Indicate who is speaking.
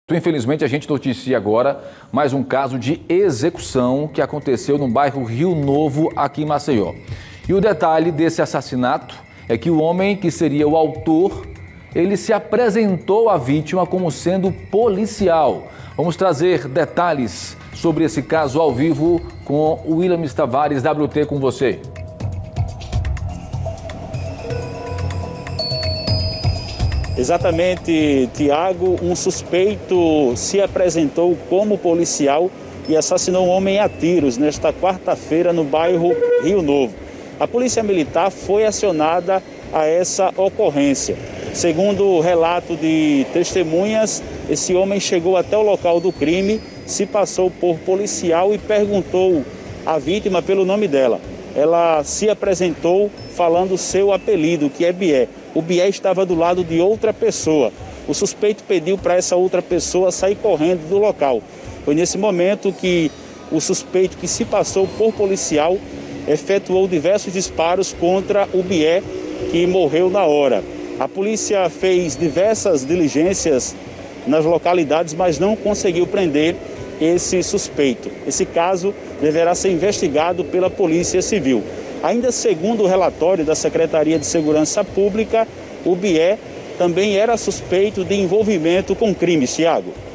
Speaker 1: Infelizmente, a gente noticia agora mais um caso de execução que aconteceu no bairro Rio Novo, aqui em Maceió. E o detalhe desse assassinato é que o homem que seria o autor, ele se apresentou à vítima como sendo policial. Vamos trazer detalhes sobre esse caso ao vivo com o William Tavares, WT, com você.
Speaker 2: Exatamente, Tiago. Um suspeito se apresentou como policial e assassinou um homem a tiros nesta quarta-feira no bairro Rio Novo. A Polícia Militar foi acionada a essa ocorrência. Segundo o relato de testemunhas, esse homem chegou até o local do crime, se passou por policial e perguntou à vítima pelo nome dela. Ela se apresentou falando seu apelido, que é Bié. O Bié estava do lado de outra pessoa. O suspeito pediu para essa outra pessoa sair correndo do local. Foi nesse momento que o suspeito, que se passou por policial, efetuou diversos disparos contra o Bié, que morreu na hora. A polícia fez diversas diligências nas localidades, mas não conseguiu prender esse suspeito. Esse caso deverá ser investigado pela Polícia Civil. Ainda segundo o relatório da Secretaria de Segurança Pública, o Bié também era suspeito de envolvimento com crimes, Thiago.